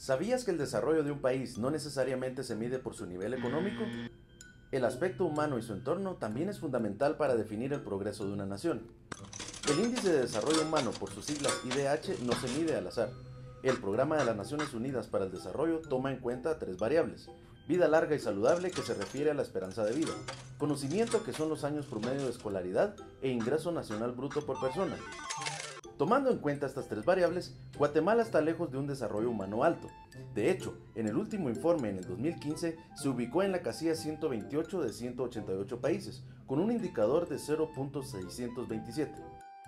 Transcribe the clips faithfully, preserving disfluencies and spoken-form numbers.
¿Sabías que el desarrollo de un país no necesariamente se mide por su nivel económico? El aspecto humano y su entorno también es fundamental para definir el progreso de una nación. El Índice de Desarrollo Humano, por sus siglas I D H, no se mide al azar. El Programa de las Naciones Unidas para el Desarrollo toma en cuenta tres variables: vida larga y saludable, que se refiere a la esperanza de vida; conocimiento, que son los años promedio de escolaridad; e ingreso nacional bruto por persona. Tomando en cuenta estas tres variables, Guatemala está lejos de un desarrollo humano alto. De hecho, en el último informe, en el dos mil quince, se ubicó en la casilla ciento veintiocho de ciento ochenta y ocho países, con un indicador de cero punto seiscientos veintisiete.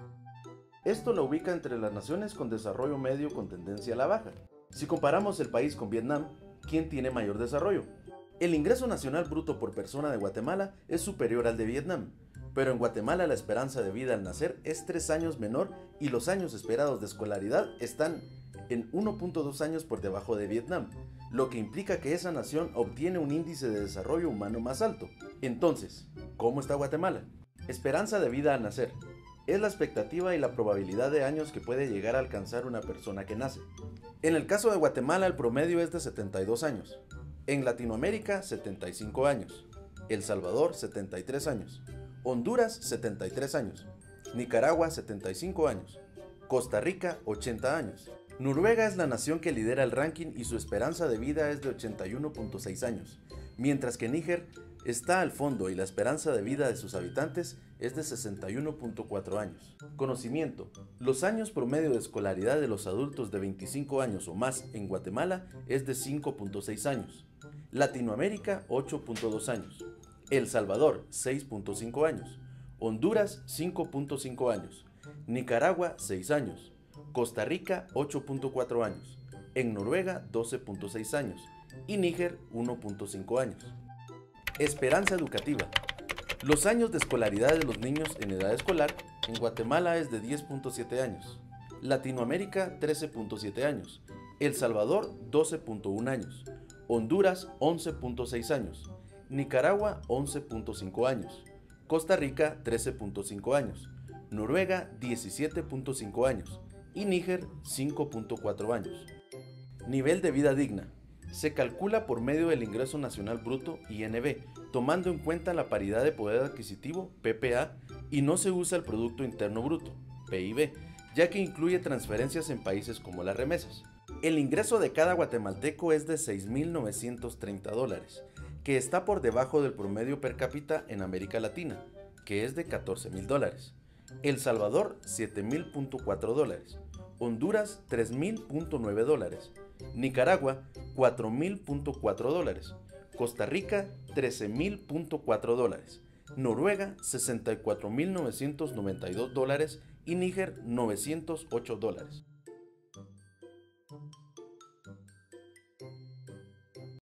Esto lo ubica entre las naciones con desarrollo medio con tendencia a la baja. Si comparamos el país con Vietnam, ¿quién tiene mayor desarrollo? El ingreso nacional bruto por persona de Guatemala es superior al de Vietnam, pero en Guatemala la esperanza de vida al nacer es tres años menor y los años esperados de escolaridad están en uno punto dos años por debajo de Vietnam, lo que implica que esa nación obtiene un índice de desarrollo humano más alto. Entonces, ¿cómo está Guatemala? Esperanza de vida al nacer es la expectativa y la probabilidad de años que puede llegar a alcanzar una persona que nace. En el caso de Guatemala, el promedio es de setenta y dos años. En Latinoamérica, setenta y cinco años. El Salvador, setenta y tres años. Honduras, setenta y tres años. Nicaragua, setenta y cinco años. Costa Rica, ochenta años. Noruega es la nación que lidera el ranking y su esperanza de vida es de ochenta y uno punto seis años, mientras que Níger está al fondo y la esperanza de vida de sus habitantes es de sesenta y uno punto cuatro años. Conocimiento. Los años promedio de escolaridad de los adultos de veinticinco años o más en Guatemala es de cinco punto seis años. Latinoamérica, ocho punto dos años. El Salvador, seis punto cinco años. Honduras, cinco punto cinco años. Nicaragua, seis años. Costa Rica, ocho punto cuatro años. En Noruega, doce punto seis años. Y Níger, uno punto cinco años. Esperanza educativa. Los años de escolaridad de los niños en edad escolar en Guatemala es de diez punto siete años. Latinoamérica, trece punto siete años. El Salvador, doce punto uno años. Honduras, once punto seis años. Nicaragua, once punto cinco años. Costa Rica, trece punto cinco años. Noruega, diecisiete punto cinco años. Y Níger, cinco punto cuatro años. Nivel de vida digna. Se calcula por medio del Ingreso Nacional Bruto, I N B, tomando en cuenta la paridad de poder adquisitivo, P P A, y no se usa el Producto Interno Bruto, P I B, ya que incluye transferencias en países como las remesas. El ingreso de cada guatemalteco es de seis mil novecientos treinta dólares, que está por debajo del promedio per cápita en América Latina, que es de catorce mil dólares. El Salvador, siete mil cuatro dólares. Honduras, tres mil nueve dólares. Nicaragua, cuatro mil cuatro dólares. Costa Rica, trece mil cuatro dólares. Noruega, sesenta y cuatro mil novecientos noventa y dos dólares. Y Níger, novecientos ocho dólares.